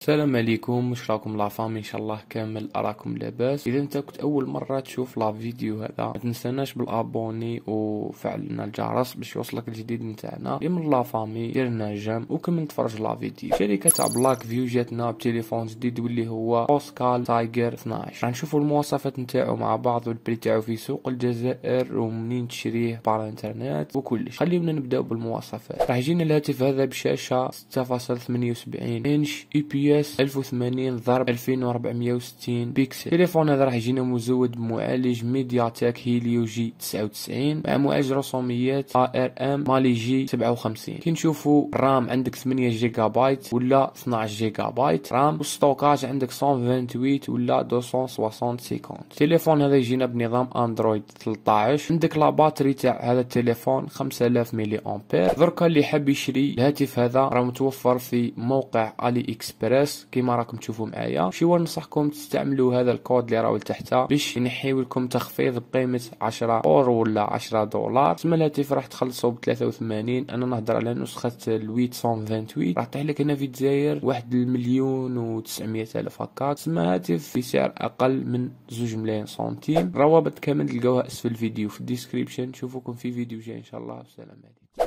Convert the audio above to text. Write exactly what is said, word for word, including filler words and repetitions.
السلام عليكم، واش راكم لافامي؟ ان شاء الله كامل اراكم لاباس. اذا انت كنت اول مره تشوف لا فيديو هذا ما تنساناش بالابوني وفعلنا الجرس باش يوصلك الجديد نتاعنا. يا من لافامي ديرنا جيم وكمل تفرج لا فيديو. شركه تاع بلاك فيو جاتنا بتليفون جديد واللي هو اوسكال تايجر اثناش. راح نشوفوا المواصفات نتاعو مع بعض والبري تاعو في سوق الجزائر ومنين تشريه بار انترنت وكلش. خلينا نبداو بالمواصفات. راح يجينا الهاتف هذا بشاشه ستة فاصلة ثمانية وسبعين انش اي بي اس ألف وثمانين ضرب ألفين وأربعمية وستين بيكسل. التليفون هذا راح يجينا مزود بمعالج ميديا تك هيليو جي تسعة وتسعين مع معالج رسوميات إيه آر إم مالي جي سبعة وخمسين. كي نشوفوا الرام عندك ثمانية جيجا بايت ولا اثناش جيجا بايت رام، والستوكاج عندك مية وثمانية وعشرين ولا مئتين وستين سيكوند. التليفون هذا يجينا بنظام اندرويد ثلاثة عشر. عندك لا باتري تاع هذا التليفون خمسة آلاف ملي امبير. دركا اللي حاب يشري الهاتف هذا راه متوفر في موقع علي اكسبريس كيما راكم تشوفوا معايا. شي ننصحكم تستعملوا هذا الكود اللي راهو لتحت باش ينحيو لكم تخفيض بقيمه عشرة اورو ولا عشرة دولار. تسمى الهاتف راح تخلصوا ب ثلاثة وثمانين. انا نهضر على نسخه ال مية وثمانية وثمانين راح تحلك هنا في الجزائر واحد المليون وتسعمية الف هكا. تسمى هاتف بسعر اقل من زوج ملايين سنتيم. روابط كامل تلقاوها اسفل الفيديو في الديسكريبشن. نشوفكم في فيديو جاي ان شاء الله. السلام عليكم.